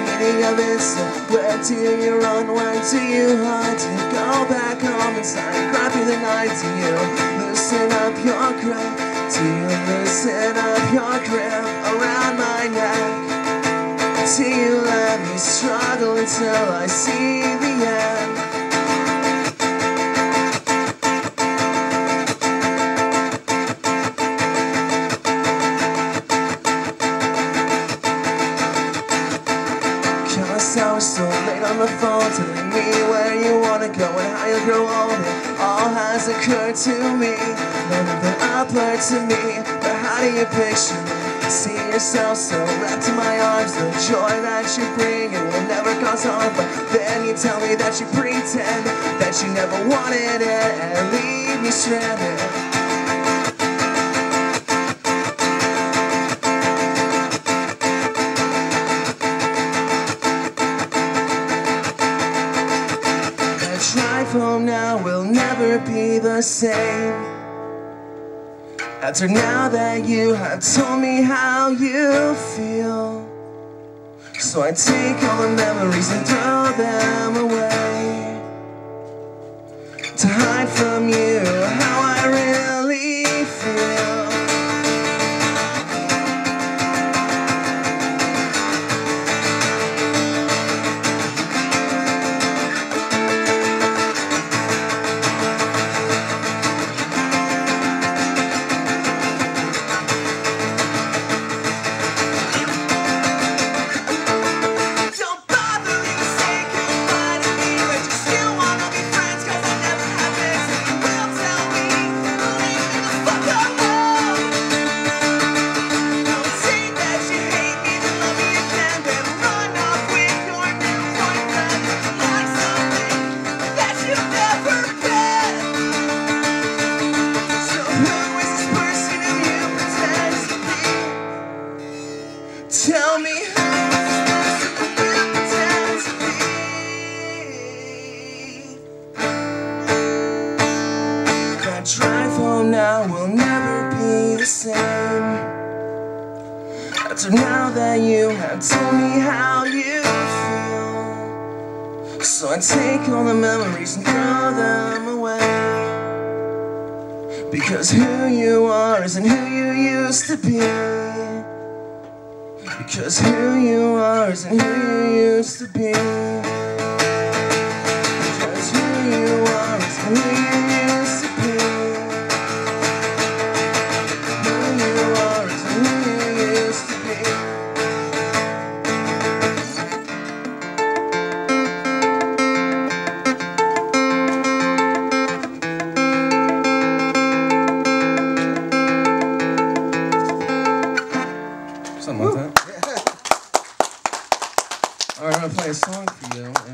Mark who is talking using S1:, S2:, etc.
S1: meaning of it, so where do you run, where do you hide? Do you go back home inside, cry through the night? Do you loosen up your grip? Do you loosen up your grip around my neck? Do you let me struggle until I see the end? I was so late on the phone, telling me where you wanna go and how you'll grow old. It all has occurred to me, none of it applied to me. But how do you picture me? See yourself so wrapped in my arms. The joy that you bring, it will never cause harm. But then you tell me that you pretend that you never wanted it and leave me stranded. Drive home now will never be the same. After now that you have told me how you feel, so I take all the memories and throw them away, to hide from you how I really feel. Tell me who you pretend to be. That drive home now will never be the same. After now that you have told me how you feel, so I take all the memories and throw them away, because who you are isn't who you used to be. Because who you are isn't who you used to be. Because who you are isn't who you used to be. Who you are isn't who you used to be. Something like that. Alright, I'm gonna play a song for you.